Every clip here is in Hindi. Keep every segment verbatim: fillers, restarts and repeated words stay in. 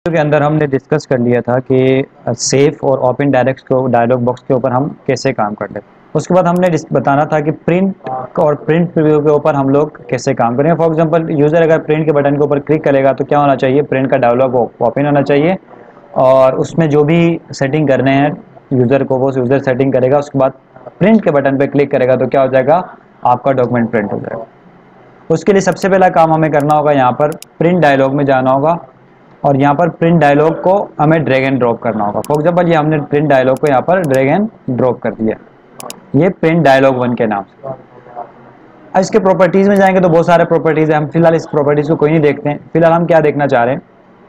के अंदर हमने डिस्कस कर लिया था कि सेफ और ओपन डायरेक्ट को डायलॉग बॉक्स के ऊपर हम कैसे काम कर लें। उसके बाद हमने बताना था कि प्रिंट और प्रिंट प्रीव्यू के ऊपर हम लोग कैसे काम करें। फॉर एग्जांपल यूज़र अगर प्रिंट के बटन के ऊपर क्लिक करेगा तो क्या होना चाहिए, प्रिंट का डायलॉग ओपन होना चाहिए और उसमें जो भी सेटिंग करने हैं यूज़र को वो यूज़र सेटिंग करेगा। उसके बाद प्रिंट के बटन पर क्लिक करेगा तो क्या हो जाएगा, आपका डॉक्यूमेंट प्रिंट हो जाएगा। उसके लिए सबसे पहला काम हमें करना होगा, यहाँ पर प्रिंट डायलॉग में जाना होगा और यहाँ पर प्रिंट डायलॉग को हमें ड्रैग एंड ड्रॉप करना होगा। फॉर एग्जांपल ये हमने प्रिंट डायलॉग को यहाँ पर ड्रैग एंड ड्रॉप कर दिया, ये प्रिंट डायलॉग वन के नाम से। अब इसके प्रॉपर्टीज में जाएंगे तो बहुत सारे प्रॉपर्टीज है, हम फिलहाल इस प्रॉपर्टीज को कोई नहीं देखते हैं। फिलहाल हम क्या देखना चाह रहे हैं,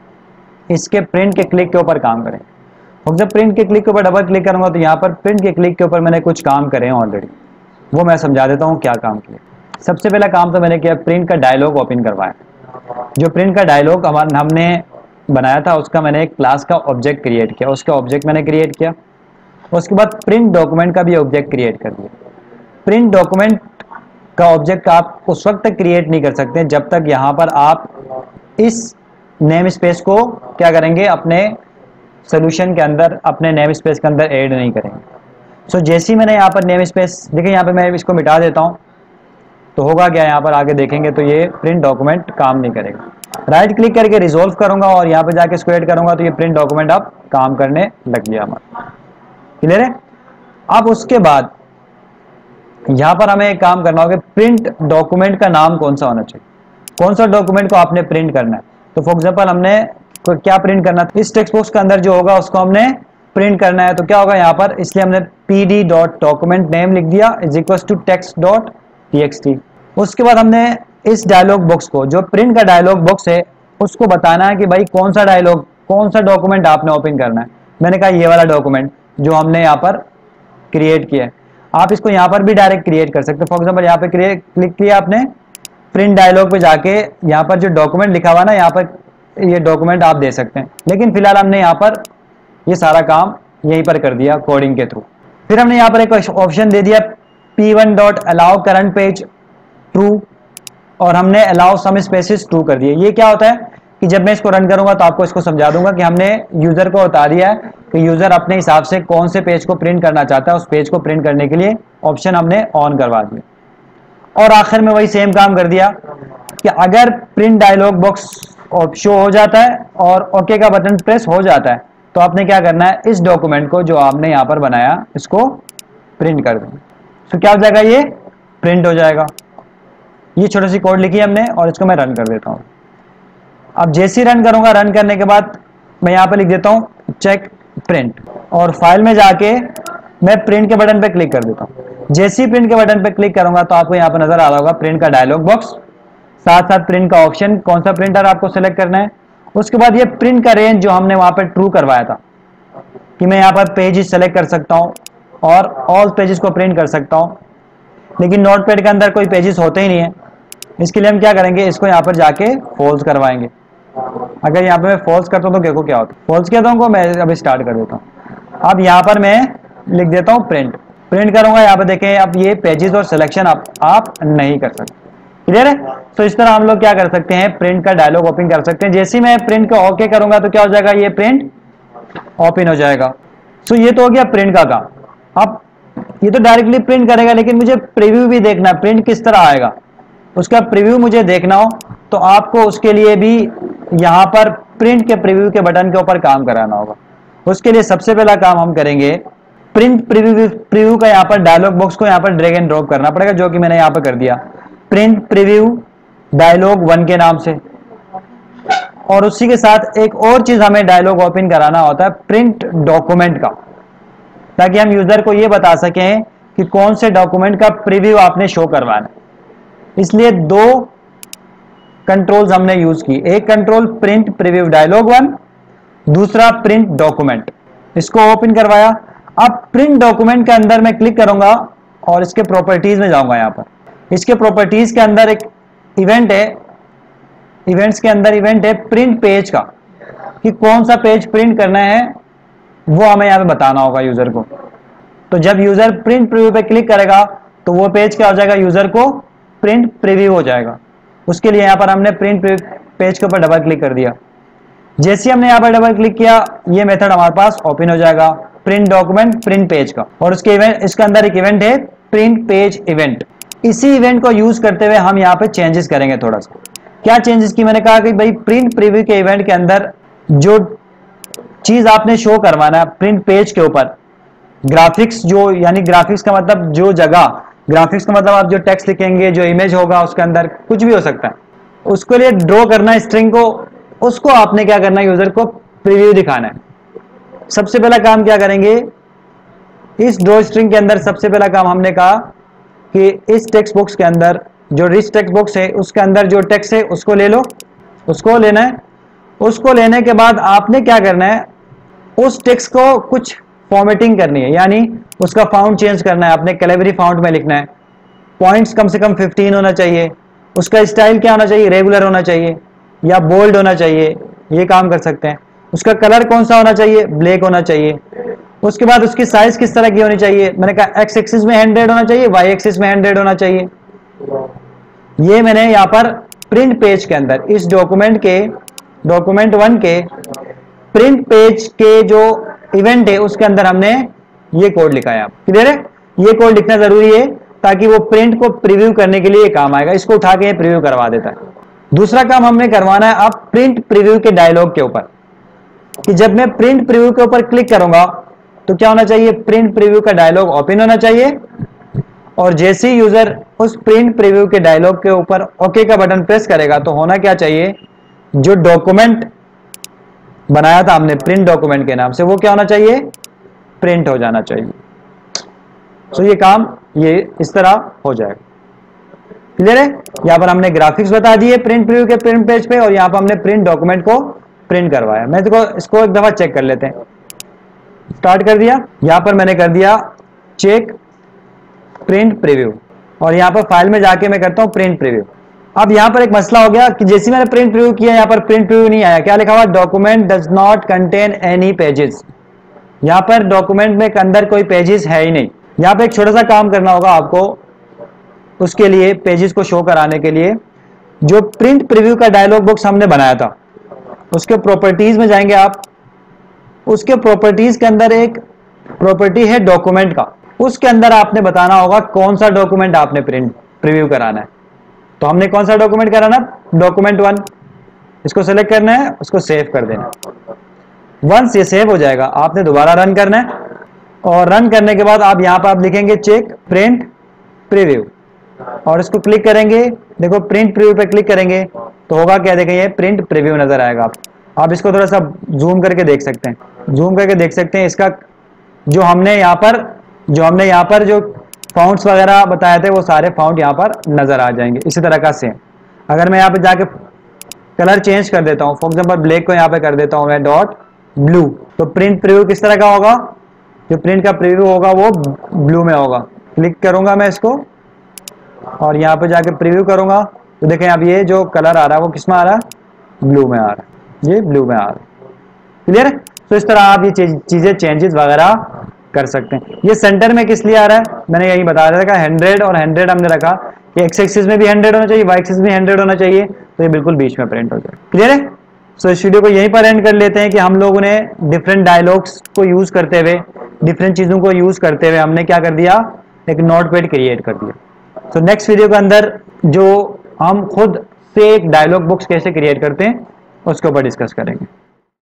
इसके प्रिंट के क्लिक के ऊपर काम करें। फॉर एग्जाम्पल प्रिंट के क्लिक के ऊपर डबल क्लिक करूंगा तो यहाँ पर प्रिंट के क्लिक के ऊपर मैंने कुछ काम करे हैं ऑलरेडी, वो मैं समझा देता हूँ क्या काम किया। सबसे पहला काम तो मैंने किया, प्रिंट का डायलॉग ओपन करवाया। जो प्रिंट का डायलॉग हमारे हमने बनाया था उसका मैंने एक क्लास का ऑब्जेक्ट क्रिएट किया, उसका ऑब्जेक्ट मैंने क्रिएट किया। उसके बाद प्रिंट डॉक्यूमेंट का भी ऑब्जेक्ट क्रिएट कर दिया। प्रिंट डॉक्यूमेंट का ऑब्जेक्ट आप उस वक्त तक क्रिएट नहीं कर सकते जब तक यहाँ पर आप इस नेम स्पेस को क्या करेंगे, अपने सोल्यूशन के अंदर, अपने नेम स्पेस के अंदर ऐड नहीं करेंगे। सो so, जैसे ही मैंने यहाँ पर नेम स्पेस, देखिए यहाँ पर मैं इसको मिटा देता हूँ तो होगा क्या, यहाँ पर आगे देखेंगे तो ये प्रिंट डॉक्यूमेंट काम नहीं करेगा। राइट क्लिक करके रिजोल्व करूंगा और यहाँ पे जाके इसको ऐड करूंगा तो ये प्रिंट डॉक्यूमेंट अब काम करने लग गया हमारा। क्लियर है। अब उसके बाद यहाँ पर हमें एक काम करना होगा, प्रिंट डॉक्यूमेंट का नाम कौन सा होना चाहिए, कौन सा डॉक्यूमेंट को आपने प्रिंट करना है। तो फॉर एग्जाम्पल हमने क्या प्रिंट करना है, इस टेक्स्ट बॉक्स के अंदर जो होगा उसको हमने प्रिंट करना है। तो क्या होगा यहाँ पर, इसलिए हमने P D dot document name लिख दिया is equal to text dot T X T. उसके बाद हमने इस डायलॉग बॉक्स को, जो प्रिंट का डायलॉग बॉक्स है, उसको बताना है कि भाई कौन सा डायलॉग, कौन सा डॉक्यूमेंट आपने ओपन करना है। मैंने कहा ये वाला डॉक्यूमेंट जो हमने यहाँ पर क्रिएट किया है। आप इसको यहाँ पर भी डायरेक्ट क्रिएट कर सकते हो। फॉर एग्जांपल यहाँ पे क्लिक किया आपने, प्रिंट डायलॉग पे जाके यहाँ पर जो डॉक्यूमेंट लिखा हुआ ना, यहाँ पर ये डॉक्यूमेंट आप दे सकते हैं। लेकिन फिलहाल हमने यहाँ पर ये सारा काम यहीं पर कर दिया कोडिंग के थ्रू। फिर हमने यहाँ पर एक ऑप्शन दे दिया P one dot allow current page true, और हमने अलाउ सम स्पेसेस ट्रू कर दिए। ये क्या होता है कि जब मैं इसको रन करूंगा तो आपको इसको समझा दूंगा कि हमने यूजर को बता दिया है कि यूजर अपने हिसाब से कौन से पेज को प्रिंट करना चाहता है, उस पेज को प्रिंट करने के लिए ऑप्शन हमने ऑन करवा दिया। और आखिर में वही सेम काम कर दिया कि अगर प्रिंट डायलॉग बॉक्स शो हो जाता है और ओके का बटन प्रेस हो जाता है तो आपने क्या करना है, इस डॉक्यूमेंट को जो आपने यहाँ पर बनाया इसको प्रिंट कर दें। तो क्या हो जाएगा, ये प्रिंट हो जाएगा। ये छोटी सी कोड लिखी है हमने और इसको मैं रन कर देता हूँ। अब जैसे ही रन करूंगा, रन करने के बाद मैं यहाँ पे लिख देता हूँ चेक प्रिंट और फाइल में जाके मैं प्रिंट के बटन पे क्लिक कर देता हूँ। जैसे ही प्रिंट के बटन पे क्लिक करूंगा तो आपको यहाँ पे नजर आ रहा होगा प्रिंट का डायलॉग बॉक्स, साथ साथ प्रिंट का ऑप्शन, कौन सा प्रिंटर आपको सिलेक्ट करना है। उसके बाद ये प्रिंट का रेंज जो हमने वहां पर ट्रू करवाया था कि मैं यहाँ पर पेजेस सेलेक्ट कर सकता हूँ और ऑल पेजेस को प्रिंट कर सकता हूँ, लेकिन नोटपैड के अंदर कोई पेजेस होते ही नहीं है। इसके लिए हम क्या करेंगे, इसको यहाँ पर जाके फॉल्स करवाएंगे। अगर यहाँ पे मैं फॉल्स करता हूँ तो देखो क्या होता है, फॉल्स किया तो मैं अभी स्टार्ट कर देता हूँ। अब यहाँ पर मैं लिख देता हूँ प्रिंट, प्रिंट करूंगा। यहाँ पे देखें अब ये पेजेस और सिलेक्शन आप, आप नहीं कर सकते। क्लियर है। तो इस तरह हम लोग क्या कर सकते हैं, प्रिंट का डायलॉग ओपन कर सकते हैं। जैसे ही मैं प्रिंट का ओके करूंगा तो क्या हो जाएगा, ये प्रिंट ओपन हो जाएगा। सो ये तो हो गया प्रिंट का काम। अब ये तो डायरेक्टली प्रिंट करेगा, लेकिन मुझे प्रीव्यू भी देखना है, प्रिंट किस तरह आएगा उसका प्रीव्यू मुझे देखना हो तो आपको उसके लिए भी यहाँ पर प्रिंट के प्रीव्यू के बटन के ऊपर काम कराना होगा। उसके लिए सबसे पहला काम हम करेंगे, प्रिंट प्रीव्यू प्रीव्यू का यहाँ पर डायलॉग बॉक्स को यहाँ पर ड्रैग एंड ड्रॉप करना पड़ेगा, जो कि मैंने यहाँ पर कर दिया प्रिंट प्रीव्यू डायलॉग वन के नाम से। और उसी के साथ एक और चीज हमें डायलॉग ओपन कराना होता है प्रिंट डॉक्यूमेंट का, ताकि हम यूजर को ये बता सकें कि कौन से डॉक्यूमेंट का प्रीव्यू आपने शो करवाना है। इसलिए दो कंट्रोल्स हमने यूज की, एक control print preview dialog one, दूसरा प्रिंट डॉक्यूमेंट। इसको ओपन करवाया। अब प्रिंट डॉक्यूमेंट के अंदर मैं क्लिक करूंगा और इसके प्रॉपर्टीज में जाऊंगा। यहाँ पर इसके प्रॉपर्टीज के अंदर एक इवेंट है, इवेंट्स के अंदर इवेंट है प्रिंट पेज का, कि कौन सा पेज प्रिंट करना है वो हमें यहाँ पे बताना होगा यूजर को। तो जब यूजर प्रिंट प्रीव्यू पे क्लिक करेगा तो वो पेज क्या हो जाएगा, यूजर को प्रिंट प्रीव्यू हो जाएगा। उसके लिए यहाँ पर हमने प्रिंट पेज के ऊपर डबल क्लिक कर दिया। जैसे हमने यहाँ पर डबल क्लिक किया, ये मेथड हमारे पास ओपन हो जाएगा, प्रिंट डॉक्यूमेंट प्रिंट पेज का, और उसके इवेंट, इसके अंदर एक इवेंट है प्रिंट पेज इवेंट। इसी इवेंट को यूज करते हुए हम यहाँ पे चेंजेस करेंगे थोड़ा सा। क्या चेंजेस की, मैंने कहा कि भाई प्रिंट प्रीव्यू के इवेंट के अंदर जो चीज आपने शो करवाना है प्रिंट पेज के ऊपर, ग्राफिक्स, जो यानी ग्राफिक्स का मतलब जो जगह, ग्राफिक्स का मतलब आप जो टेक्स्ट लिखेंगे, जो इमेज होगा उसके अंदर कुछ भी हो सकता है, उसके लिए ड्रॉ करना है स्ट्रिंग को, उसको आपने क्या करना है, यूजर को प्रीव्यू दिखाना है। सबसे पहला काम क्या करेंगे, इस ड्रॉ स्ट्रिंग के अंदर सबसे पहला काम हमने कहा कि इस टेक्स्ट बॉक्स के अंदर जो रिच टेक्स्ट बॉक्स है उसके अंदर जो टेक्स्ट है उसको ले लो, उसको लेना है। उसको लेने के बाद आपने क्या करना है, उस टेक्स्ट को कुछ फॉर्मेटिंग करनी है, यानी उसका फाउंट चेंज करना है, आपने कैलिबरी फाउंट में लिखना है, पॉइंट्स कम से कम फिफ्टीन होना चाहिए, उसका स्टाइल क्या होना चाहिए, रेगुलर होना चाहिए या बोल्ड होना चाहिए, ये काम कर सकते हैं। उसका कलर कौन सा होना चाहिए, ब्लैक होना चाहिए। उसके बाद उसकी साइज किस तरह की होनी चाहिए, मैंने कहा एक्स एक्सिस में हंड्रेड होना चाहिए, वाई एक्सिस में हंड्रेड होना चाहिए। ये मैंने यहाँ पर प्रिंट पेज के अंदर, इस डॉक्यूमेंट के, डॉक्यूमेंट वन के प्रिंट पेज के जो इवेंट है उसके अंदर हमने ये कोड लिखा है। क्लियर है, ये कोड लिखना जरूरी है ताकि वो प्रिंट को प्रीव्यू करने के लिए काम आएगा। इसको उठा के प्रीव्यू करवा देता है। दूसरा काम हमने करवाना है अब प्रिंट प्रीव्यू के डायलॉग के ऊपर, कि जब मैं प्रिंट प्रीव्यू के ऊपर क्लिक करूंगा तो क्या होना चाहिए, प्रिंट प्रीव्यू का डायलॉग ओपन होना चाहिए, और जैसे ही यूजर उस प्रिंट प्रीव्यू के डायलॉग के ऊपर ओके का बटन प्रेस करेगा तो होना क्या चाहिए, जो डॉक्यूमेंट बनाया था हमने प्रिंट डॉक्यूमेंट के नाम से, वो क्या होना चाहिए, प्रिंट हो जाना चाहिए। तो ये काम ये इस तरह हो जाएगा। क्लियर है, यहां पर हमने ग्राफिक्स बता दिए प्रिंट प्रीव्यू के प्रिंट पेज पे, और यहां पर हमने प्रिंट डॉक्यूमेंट को प्रिंट करवाया। मैं देखो इसको एक दफा चेक कर लेते हैं। स्टार्ट कर दिया, यहां पर मैंने कर दिया चेक प्रिंट प्रीव्यू, और यहां पर फाइल में जाके मैं करता हूं प्रिंट प्रीव्यू। अब यहां पर एक मसला हो गया कि जैसे मैंने प्रिंट प्रीव्यू किया, यहां पर प्रिंट प्रीव्यू नहीं आया। क्या लिखा हुआ, document does not contain any pages. यहां पर डॉक्यूमेंट में अंदर कोई पेजेस है ही नहीं। यहां पर एक छोटा सा काम करना होगा आपको, उसके लिए पेजेस को शो कराने के लिए जो प्रिंट प्रीव्यू का डायलॉग बॉक्स हमने बनाया था, उसके प्रॉपर्टीज में जाएंगे आप। उसके प्रॉपर्टीज के अंदर एक प्रॉपर्टी है डॉक्यूमेंट का, उसके अंदर आपने बताना होगा कौन सा डॉक्यूमेंट आपने प्रिंट प्रीव्यू कराना है। तो हमने कौन सा डॉक्यूमेंट कराना, डॉक्यूमेंट वन। इसको सेलेक्ट करना है, उसको सेव कर देना। वंस ये सेव हो जाएगा आपने दोबारा रन करना है, और रन करने के बाद आप यहां पर आप लिखेंगे चेक प्रिंट प्रीव्यू, और इसको क्लिक करेंगे। देखो प्रिंट प्रीव्यू पे क्लिक करेंगे तो होगा क्या, देखेंगे प्रिंट प्रीव्यू नजर आएगा। आप आप इसको थोड़ा सा जूम करके देख सकते हैं, जूम करके देख सकते हैं। इसका जो हमने यहाँ पर जो हमने यहाँ पर जो फाउंट्स वगैरह बताए थे वो सारे फाउंट यहाँ पर नजर आ जाएंगे। इसी तरह का सेम अगर मैं यहाँ पे जाके कलर चेंज कर देता हूँ, फॉर एग्जांपल ब्लैक को यहाँ पे कर देता हूँ मैं डॉट ब्लू, तो प्रिंट प्रीव्यू किस तरह का होगा, जो प्रिंट का प्रीव्यू होगा वो ब्लू में होगा। क्लिक करूंगा मैं इसको और यहाँ पे जाके प्रीव्यू करूंगा तो देखें अब ये जो कलर आ रहा है वो किस में आ रहा है, ब्लू में आ रहा है, ये ब्लू में आ रहा है। क्लियर है, तो इस तरह आप ये चीजें चेंजेस वगैरह कर सकते हैं। ये सेंटर में किस लिए आ रहा है, मैंने यही बता रहा था हंड्रेड और हंड्रेड हमने रखा कि एक्स एक्सिस में भी हंड्रेड होना चाहिए, वाई एक्सिस में हंड्रेड होना चाहिए, तो ये बिल्कुल बीच में प्रिंट हो जाए। क्लियर है, सो इस वीडियो को यहीं पर एंड कर लेते हैं कि हम लोगों ने डिफरेंट डायलॉग्स को यूज करते हुए, डिफरेंट चीजों को यूज करते हुए हमने क्या कर दिया, एक नोटपैड क्रिएट कर दिया। तो नेक्स्ट वीडियो के अंदर जो हम खुद से एक डायलॉग बॉक्स कैसे क्रिएट करते हैं उसके ऊपर डिस्कस करेंगे।